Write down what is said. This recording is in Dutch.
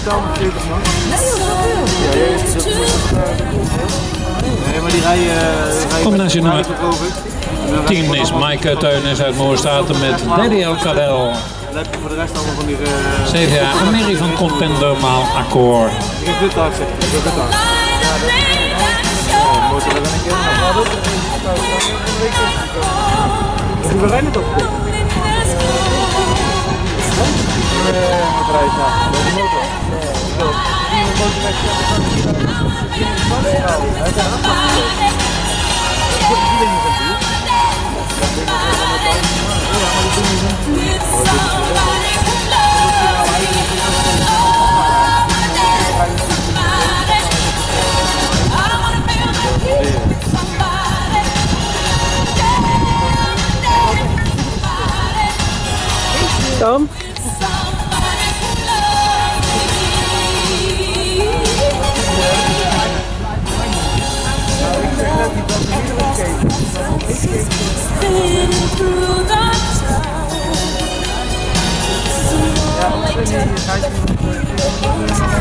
totaal met 40 man. Nee, dat is nee, maar die rijden... Combinatie nummer 10 is Maaike Teunis uit Moerstaten met Lady El Cadel. Dan heb je voor de rest allemaal van die... CVA Mary van Contender Maal Akkoord. Ik heb dit daar gezegd, ik heb dit daar. Ja, motor er een keer. Maar dat is een week. We rijden het op. Tom? Ja,